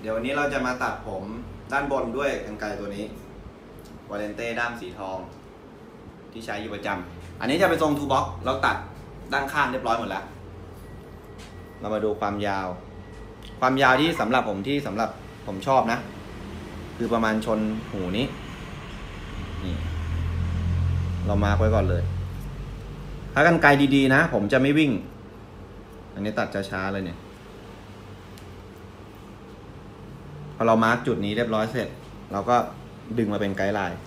ดี๋ยววันนี้เราจะมาตัดผมด้านบนด้วยกรรไกรตัวนี้วาเลนเต้ด้ามสีทองที่ใช้อยู่ประจำอันนี้จะเป็นทรงทูบ็อกเราตัดด้านข้างเรียบร้อยหมดแล้วเรามาดูความยาวที่สำหรับผมชอบนะคือประมาณชนหูนี้นี่เรามาร์คไว้ก่อนเลยถ้ากรรไกรดีๆนะผมจะไม่วิ่งอันนี้ตัดช้าๆเลยเนี่ยพอเรามาร์กจุดนี้เรียบร้อยเสร็จเราก็ดึงมาเป็นไกด์ไลน์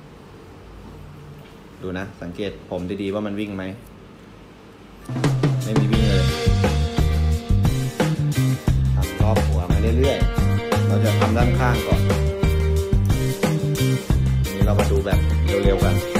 ดูนะสังเกตผมดีๆว่ามันวิ่งไหมไม่มีวิ่งเลยทำรอบหัวมาเรื่อยๆเราจะทำด้านข้างก่อนนี้เรามาดูแบบเร็วๆกัน